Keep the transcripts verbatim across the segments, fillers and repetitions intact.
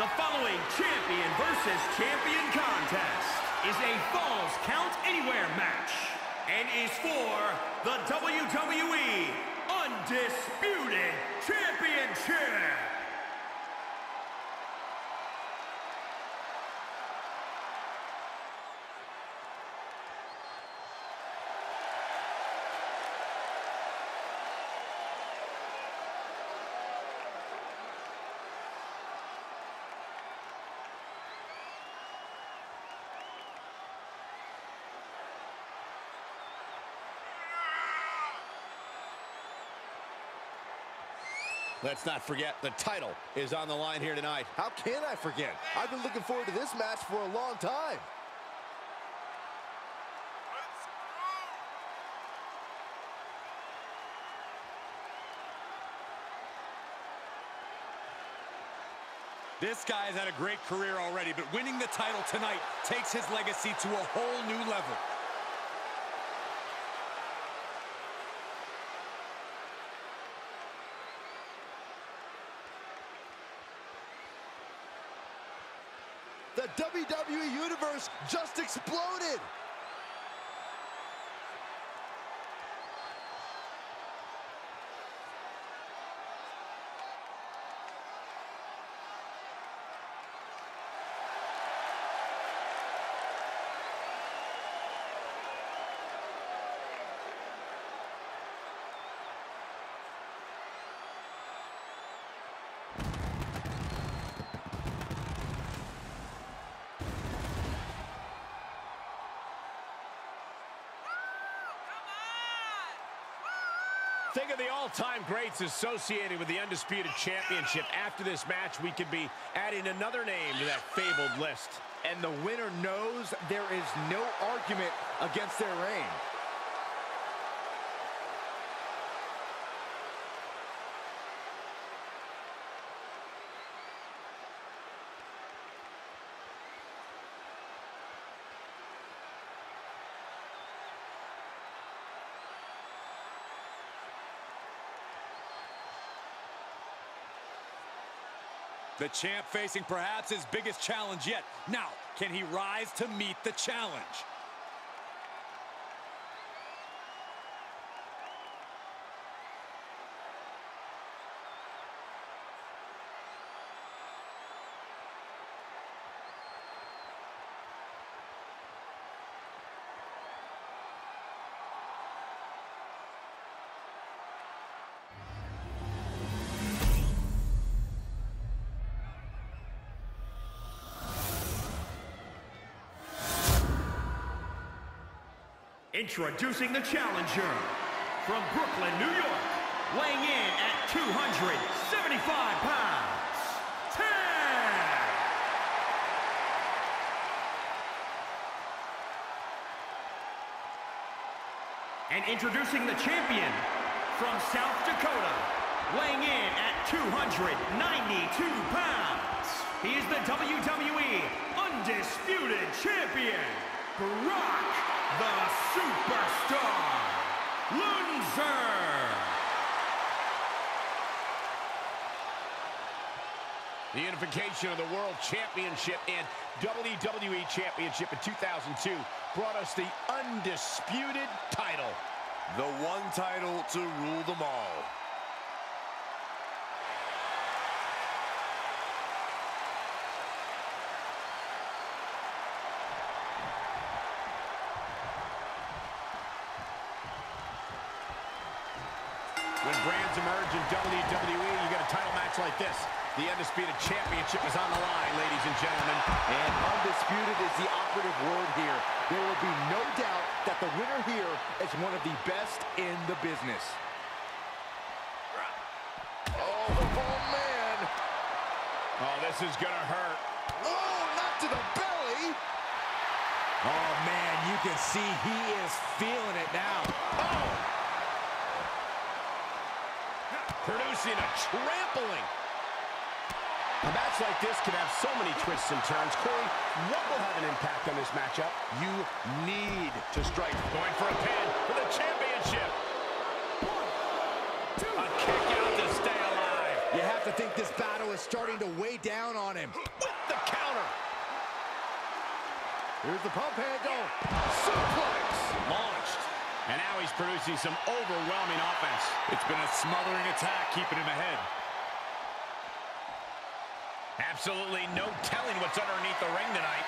The following champion versus champion contest is a Falls Count Anywhere match and is for the W W E Undisputed Championship. Let's not forget, the title is on the line here tonight. How can I forget? I've been looking forward to this match for a long time. This guy has had a great career already, but winning the title tonight takes his legacy to a whole new level. The W W E Universe just exploded! Think of the all-time greats associated with the Undisputed Championship. After this match, we could be adding another name to that fabled list. And the winner knows there is no argument against their reign. The champ facing perhaps his biggest challenge yet. Now, can he rise to meet the challenge? Introducing the challenger from Brooklyn, New York, weighing in at two hundred seventy-five pounds, Taz! And introducing the champion from South Dakota, weighing in at two hundred ninety-two pounds, he is the W W E Undisputed Champion, Brock the Superstar Lesnar. The unification of the World Championship and W W E Championship in two thousand two brought us the Undisputed title. The one title to rule them all. When brands emerge in W W E, you get a title match like this. The Undisputed Championship is on the line, ladies and gentlemen. And undisputed is the operative word here. There will be no doubt that the winner here is one of the best in the business. Oh, oh man. Oh, this is gonna hurt. Oh, not to the belly. Oh, man, you can see he is feeling it now. Oh! Producing a trampling. A match like this can have so many twists and turns. Corey, what will have an impact on this matchup? You need to strike. Going for a pin for the championship. One, two. A kick out to stay alive. You have to think this battle is starting to weigh down on him. With the counter. Here's the pump handle. Suplex. Launched. And now he's producing some overwhelming offense. It's been a smothering attack, keeping him ahead. Absolutely no telling what's underneath the ring tonight.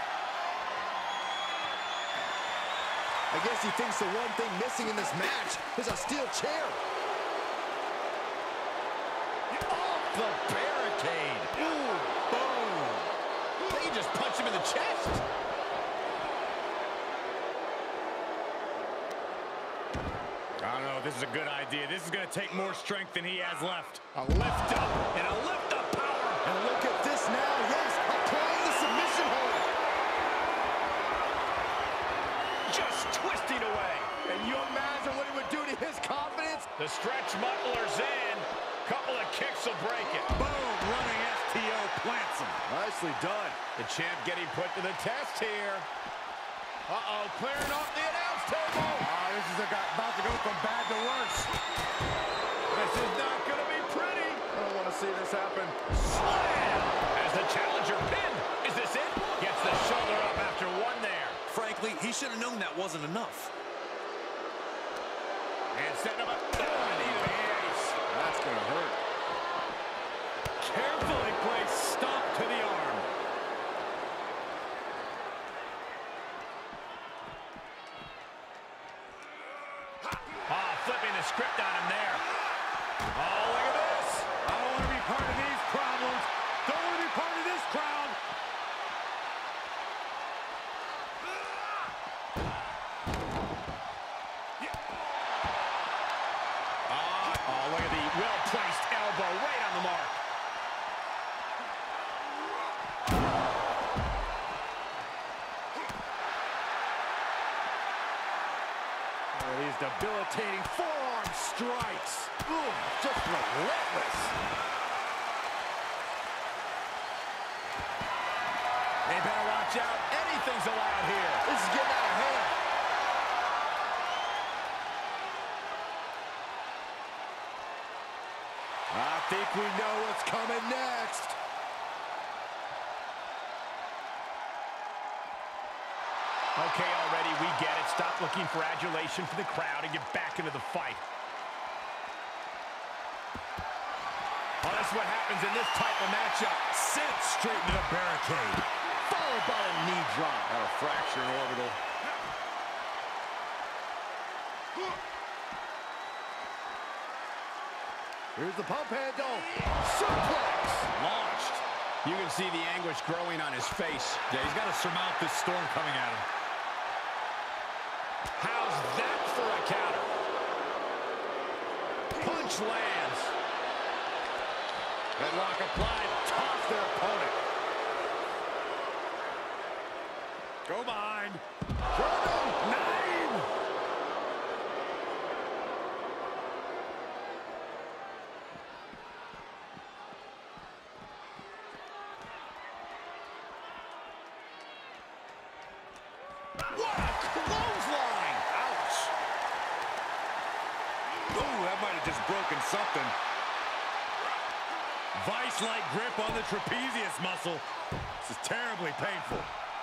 I guess he thinks the one thing missing in this match is a steel chair. Off the barricade. Ooh, boom. They just punched him in the chest. I don't know if this is a good idea. This is going to take more strength than he has left. A lift up and a lift up power. And look at this now. Yes, applying the submission hold. Just twisting away. And you imagine what it would do to his confidence? The stretch muffler's in. Couple of kicks will break it. Boom, running S T O plants him. Nicely done. The champ getting put to the test here. Uh-oh, clearing off the announce table. Oh, this is about to go from bad to worse. This is not going to be pretty. I don't want to see this happen. Slam! As the challenger pinned. Is this it? Gets the shoulder up after one there. Frankly, he should have known that wasn't enough. And setting him up. Oh, knee to the face. That's going to hurt. Carefully placed stomp to the arm. Ah, flipping the script on him there. Oh, look at this. I don't want to be part of these problems. Don't want to be part of this crowd. Oh, oh, look at the well-placed elbow right on the mark. These debilitating forearm strikes. Ooh, just relentless. They better watch out. Anything's allowed here. This is getting out of hand. I think we know what's coming next. Okay, already, we get it. Stop looking for adulation for the crowd and get back into the fight. Well, that's what happens in this type of matchup. Sent straight into the barricade. Followed by a knee drop. Got a fracture in orbital. Here's the pump handle. Suplex. Launched. You can see the anguish growing on his face. Yeah, he's got to surmount this storm coming at him. How's that for a counter? Punch lands. Headlock applied. Toss their opponent. Go behind. Drogo. Nine. What a clothesline! Ouch! Ooh, that might have just broken something. Vice-like grip on the trapezius muscle. This is terribly painful.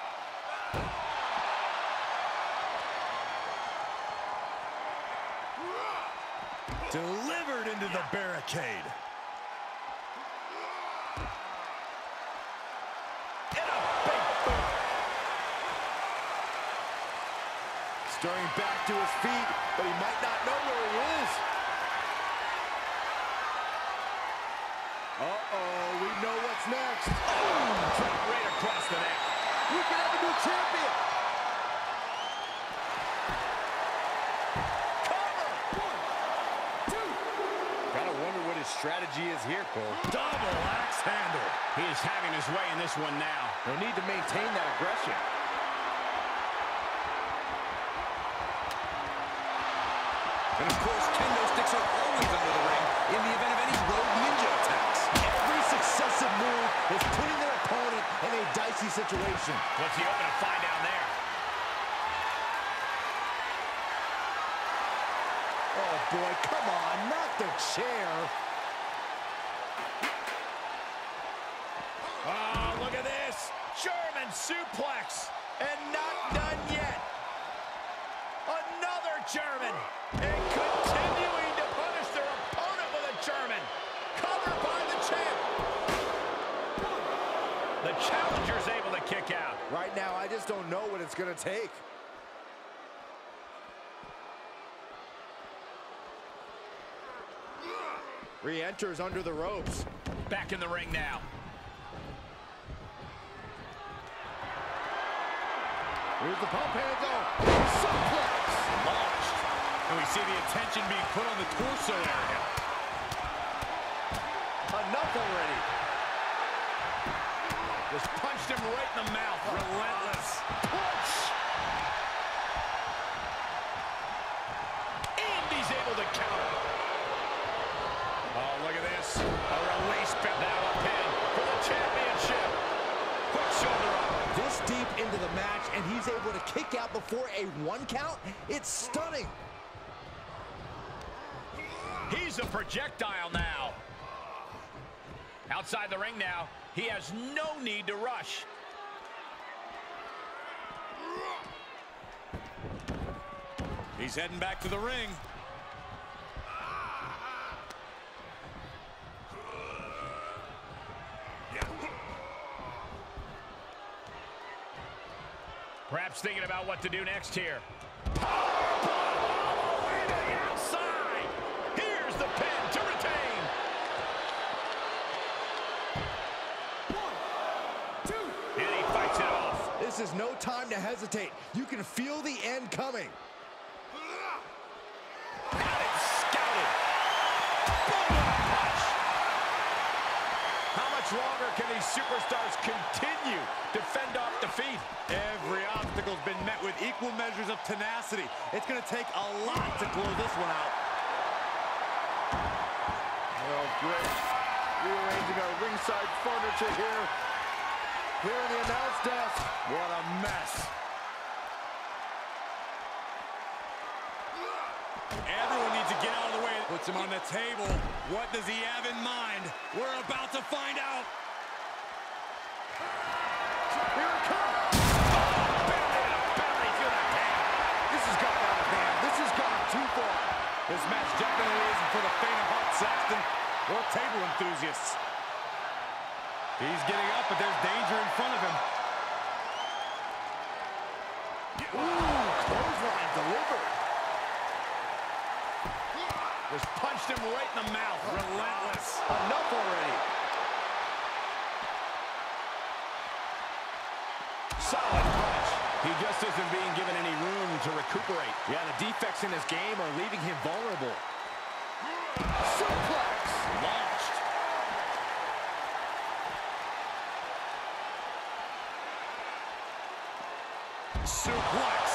Delivered into the barricade. And a big boot. Stirring back to his feet, but he might not know where he is. Uh-oh, we know what's next. Oh, drop right across the neck. We can have a new champion. Cover. One, two. Gotta wonder what his strategy is here, Cole. Double axe handle. He is having his way in this one now. They'll need to maintain that aggression. And of course, kendo sticks are always under the ring in the event of any rogue ninja attacks. Every successive move is putting their opponent in a dicey situation. What's he open to find down there? Oh boy, come on, not the chair. suplex, and not done yet. Another German, and continuing to punish their opponent with a German. Covered by the champ. The challenger's able to kick out. Right now, I just don't know what it's going to take. Re-enters under the ropes. Back in the ring now. Here's the pump handle. Suplex. Launched. And we see the attention being put on the torso area. Enough already. Just punched him right in the mouth. Relentless. Punch. And he's able to counter. Oh, look at this. A release belt. Now a pin for the championship. Quick shoulder up. This deep into the match, and he's able to kick out before a one count? It's stunning. He's a projectile now. Outside the ring now. He has no need to rush. He's heading back to the ring. Perhaps thinking about what to do next here. Powerbomb all the way to the outside. Here's the pin to retain. One, two. And he fights it off. This is no time to hesitate. You can feel the end coming. Got it scouted. Boom, what a punch. How much longer can these superstars continue to fend off defeat? Every obstacle's been met with equal measures of tenacity. It's going to take a lot to close this one out. Oh, great. Rearranging our ringside furniture here. Here in the announce desk. What a mess. Everyone needs to get out of the way. Puts him on the table. What does he have in mind? We're about to find out. Here it comes. This has gone out of hand. This has gone too far. This match definitely isn't for the faint of heart, Saxton, or table enthusiasts. He's getting up, but there's danger in front of him. Ooh, clothesline delivered. Just punched him right in the mouth. Relentless. Enough already. Solid punch. He just isn't being given any room to recuperate. Yeah, the defects in his game are leaving him vulnerable. Suplex. Launched. Suplex.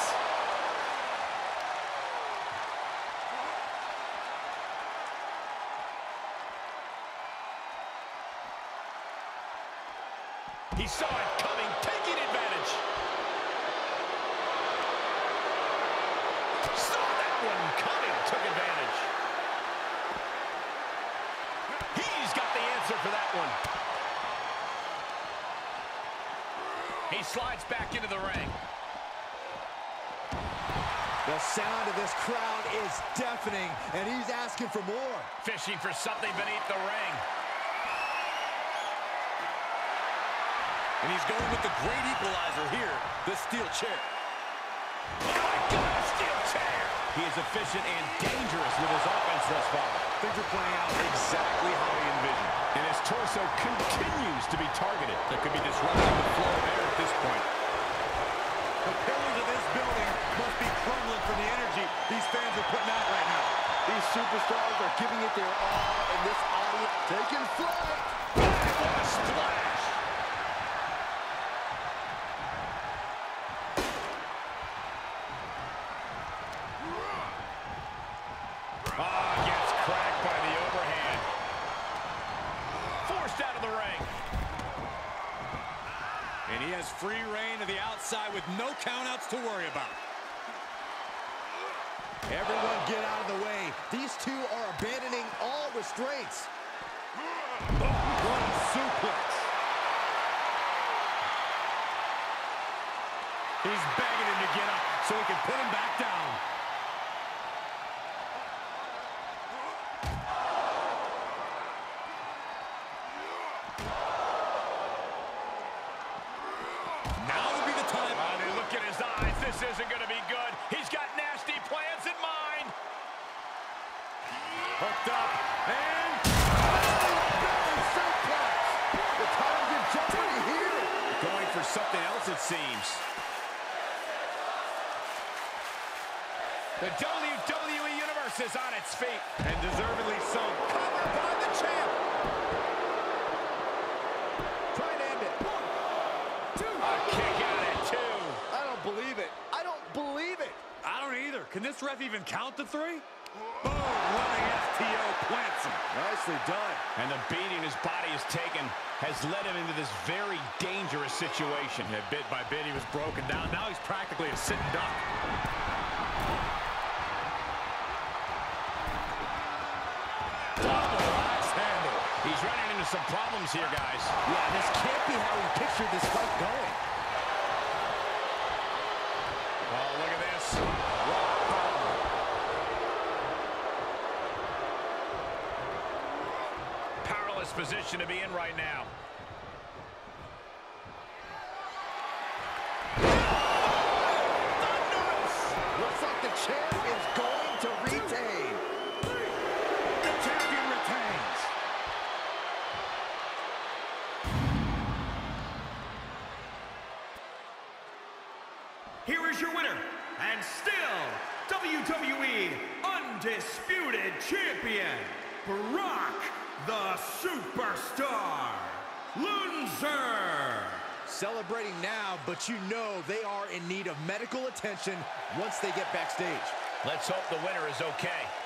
He saw it coming, taking advantage. Saw that one coming, took advantage. He's got the answer for that one. He slides back into the ring. The sound of this crowd is deafening, and he's asking for more. Fishing for something beneath the ring. And he's going with the great equalizer here, the steel chair. Oh my God, a steel chair! He is efficient and dangerous with his offense thus far. Things are playing out exactly how he envisioned. And his torso continues to be targeted. That could be disrupting the flow of air at this point. The pillars of this building must be crumbling from the energy these fans are putting out right now. These superstars are giving it their all, and this audience taking flight. What a splash! Ah, gets cracked by the overhand. Forced out of the ring. And he has free reign to the outside with no countouts to worry about. Everyone get out of the way. These two are abandoning all restraints. What a suplex. He's begging him to get up so he can put him back down. Now would be the time. Oh, dude, look at his eyes. This isn't going to be good. He's got nasty plans in mind. Hooked up. And... The title's in jeopardy here. Going for something else, it seems. The W W E Universe is on its feet. And deservedly so. Covered by the champ. Try and end it. One, two. A kick out at two. I don't believe it. I don't believe it. I don't either. Can this ref even count to three? Boom, running F T O plants him. Nicely done. And the beating his body has taken has led him into this very dangerous situation. Yeah, bit by bit, he was broken down. Now he's practically a sitting duck. Double axe handle. He's running into some problems here, guys. Yeah, this can't be how he pictured this fight going. Oh, look at this. Powerless position to be in right now. Looks like the champ is going to retain. The champion retains. Here is your winner, and still W W E Undisputed Champion, Brock the Superstar Lesnar. Celebrating now, but you know they are in need of medical attention once they get backstage. Let's hope the winner is okay.